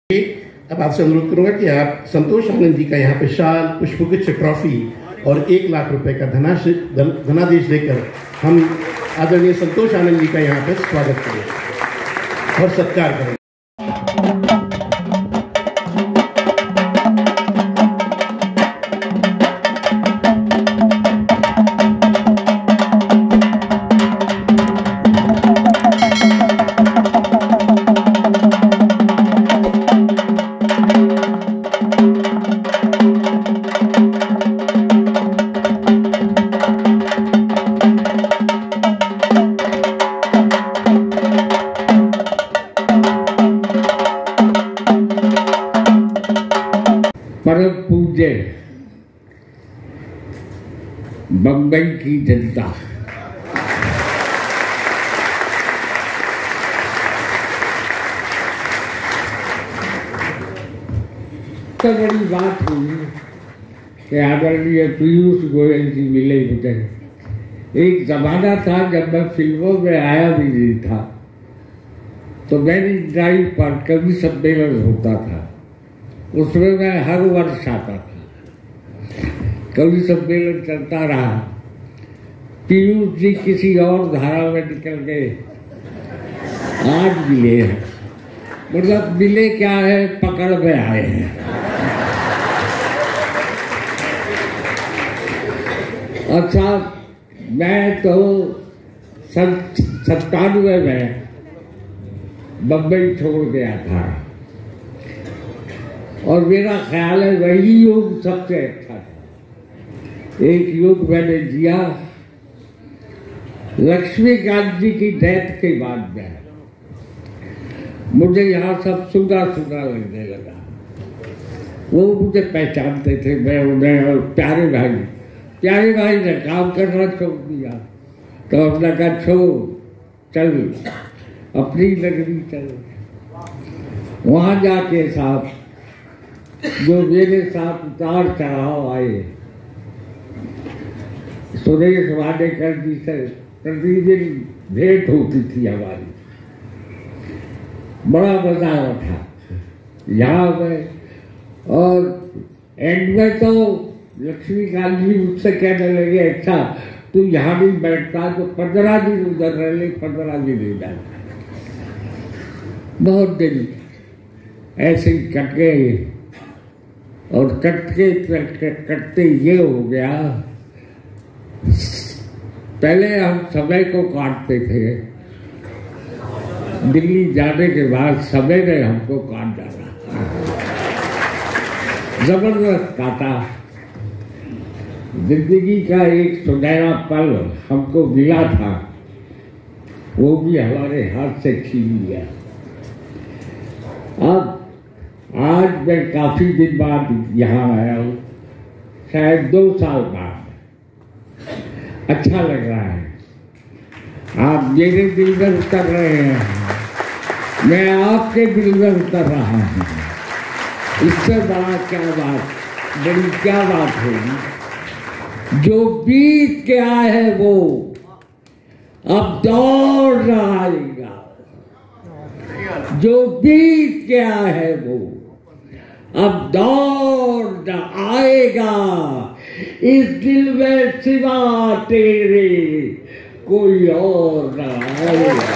अब आपसे अनुरोध करूंगा कि आप संतोष आनंद जी का यहाँ पे शाल, पुष्पगुच्छ, ट्रॉफी और 1 लाख रुपए का धनादेश देकर हम आदरणीय संतोष आनंद जी का यहाँ पे स्वागत करें और सत्कार करें। परम पूज्य बम्बई की जनता, तो बड़ी बात हुई कि आदरणीय पीयूष गोयल जी मिले मुझे। एक जमाना था जब मैं फिल्मों में आया भी नहीं था, तो मैंने ड्राइव पर कवि सम्मेलन होता था, उसमें मैं हर वर्ष आता था। कवि सम्मेलन चलता रहा। पीयूष जी किसी और धारा में निकल गए, आज मिले हैं। मतलब मिले क्या है, पकड़ में आए हैं। अच्छा, मैं तो 97 में बम्बई छोड़ गया था और मेरा ख्याल है वही युग सबसे अच्छा था। एक युग मैंने जिया लक्ष्मीकांत जी की डेथ के बाद में। मुझे यहाँ सब सुना सुना लगने लगा। वो मुझे पहचानते थे, मैं उन्हें। और प्यारे भाई ने काम करना छोड़ दिया, तो हमने कहा छोड़, चल अपनी नगरी चल। वहाँ जाके साहब जो मेरे साथ उतार चढ़ाव आए, सुरेश वाडेकर जी से प्रतिदिन भेंट होती थी हमारी, बड़ा मजा था यहाँ में। और एंड में तो लक्ष्मीकांत जी मुझसे कहने लगे, अच्छा तू यहाँ नहीं बैठता तो 15 दिन उधर रह ले, 15 दिन नहीं बैठता। बहुत दिन ऐसे ही कट गए और कटते ये हो गया। पहले हम समय को काटते थे, दिल्ली जाने के बाद समय ने हमको काट डाला, जबरदस्त काटा। जिंदगी का एक सुनहरा पल हमको मिला था, वो भी हमारे हाथ से छीन लिया। अब आज मैं काफी दिन बाद यहाँ आया हूँ, शायद 2 साल बाद। अच्छा लग रहा है, आप मेरे दिल में उतर रहे हैं, मैं आपके दिल में उतर रहा हूँ। इससे बड़ा क्या बात होगी। जो बीत गया है वो अब दौड़ रहा आएगा, जो बीत गया है वो अब दौड़ आएगा। इस दिल में सिवा तेरे कोई और न आएगा।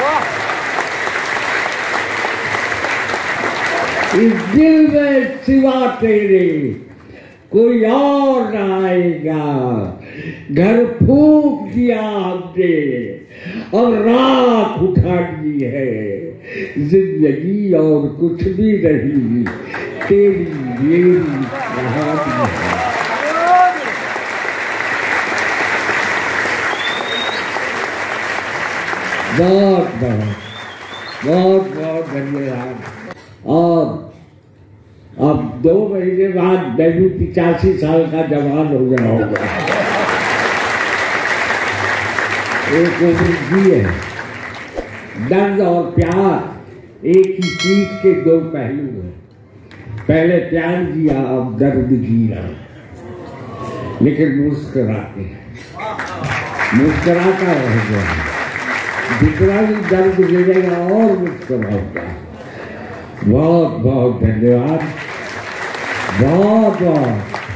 इस दिल में सिवा तेरे कोई और न आएगा। घर फूंक दिया हमने और राख उठा दी है, जिंदगी और कुछ भी नहीं, तेरी मेरी कहानी है। बहुत धन्यवाद। और अब 2 महीने बाद मैं भी 85 साल का जवान हो गया होगा। एक उम्र जी है। दर्द और प्यार एक ही चीज के 2 पहलू हैं। पहले प्यार जिया, अब दर्द जिया, लेकिन मुस्कुराता रह गया। जितना भी दर्द मिलेगा और मुस्कुराऊंगा। बहुत बहुत धन्यवाद, बहुत बहुत।